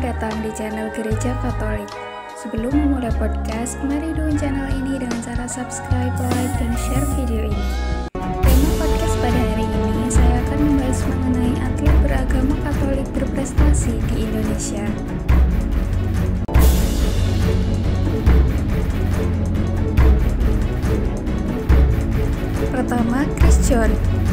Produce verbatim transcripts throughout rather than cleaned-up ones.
datang di channel Gereja Katolik. Sebelum memulai podcast, mari dukung channel ini dengan cara subscribe, like, dan share video ini. Tema podcast pada hari ini, saya akan membahas mengenai atlet beragama Katolik berprestasi di Indonesia. Pertama, Chris John.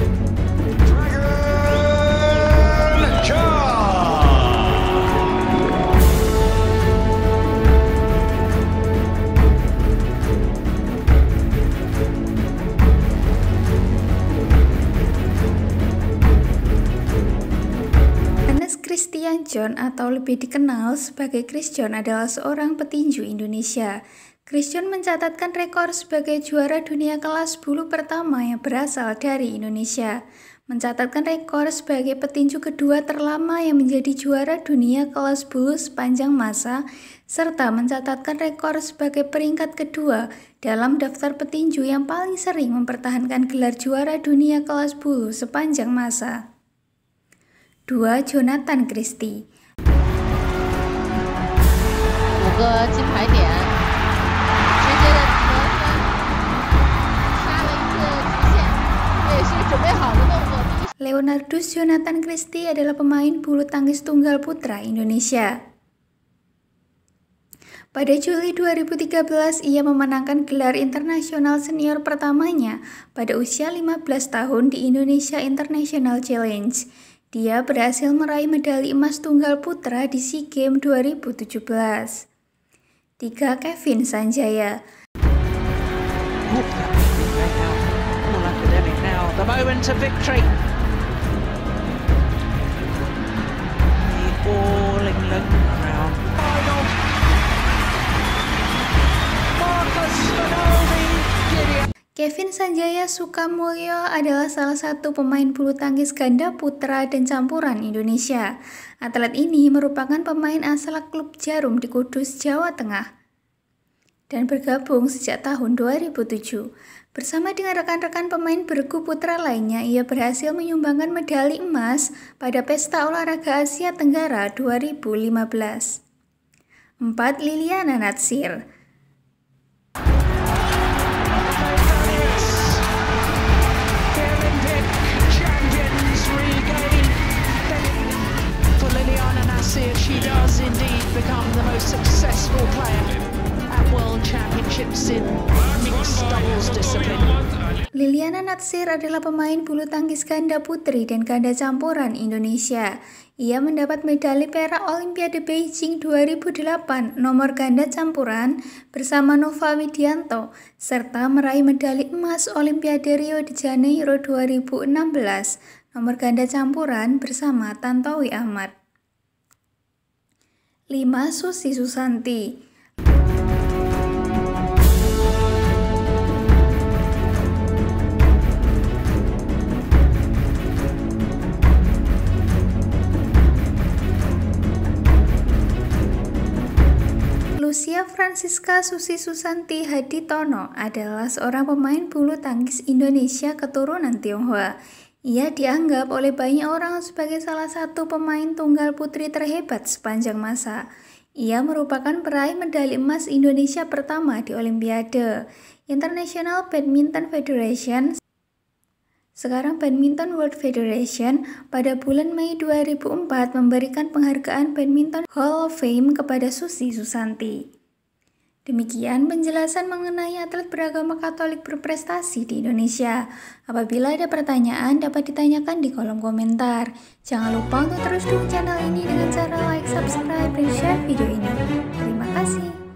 Christian John atau lebih dikenal sebagai Chris John adalah seorang petinju Indonesia. Chris John mencatatkan rekor sebagai juara dunia kelas bulu pertama yang berasal dari Indonesia, mencatatkan rekor sebagai petinju kedua terlama yang menjadi juara dunia kelas bulu sepanjang masa, serta mencatatkan rekor sebagai peringkat kedua dalam daftar petinju yang paling sering mempertahankan gelar juara dunia kelas bulu sepanjang masa. Dua, Jonathan Christie. 五个金牌点，直接的得分，杀了一个极限，这也是准备好的动作。 Leonardus Jonathan Christie adalah pemain bulu tangkis tunggal putra Indonesia. Pada Juli dua ribu tiga belas, ia memenangkan gelar internasional senior pertamanya pada usia lima belas tahun di Indonesia International Challenge. Dia berhasil meraih medali emas tunggal putra di SEA Games dua ribu tujuh belas. Tiga, Kevin Sanjaya. The moment of victory. The All England crown. Final. Marcus Spinaldi. Kevin Sanjaya Sukamulyo adalah salah satu pemain bulu tangkis ganda putra dan campuran Indonesia. Atlet ini merupakan pemain asal klub Jarum di Kudus, Jawa Tengah, dan bergabung sejak tahun dua ribu tujuh. Bersama dengan rekan-rekan pemain bergu putra lainnya, ia berhasil menyumbangkan medali emas pada Pesta Olahraga Asia Tenggara dua ribu lima belas. Empat, Liliana Natsir. She does indeed become the most successful player at World Championships in mixed doubles discipline. Liliana Natsir adalah pemain bulu tangkis ganda putri dan ganda campuran Indonesia. Ia mendapat medali perak Olimpiade Beijing dua ribu delapan nomor ganda campuran bersama Nova Widianto, serta meraih medali emas Olimpiade Rio de Janeiro dua ribu enam belas nomor ganda campuran bersama Tantowi Ahmad. Lima, Susi Susanti. Lucia Francisca Susi Susanti Haditono adalah seorang pemain bulu tangkis Indonesia keturunan Tionghoa. Ia dianggap oleh banyak orang sebagai salah satu pemain tunggal putri terhebat sepanjang masa. Ia merupakan peraih medali emas Indonesia pertama di Olimpiade International Badminton Federation, sekarang Badminton World Federation, pada bulan Mei dua ribu empat memberikan penghargaan Badminton Hall of Fame kepada Susi Susanti. Demikian penjelasan mengenai atlet beragama Katolik berprestasi di Indonesia. Apabila ada pertanyaan, dapat ditanyakan di kolom komentar. Jangan lupa untuk terus dukung channel ini dengan cara like, subscribe, dan share video ini. Terima kasih.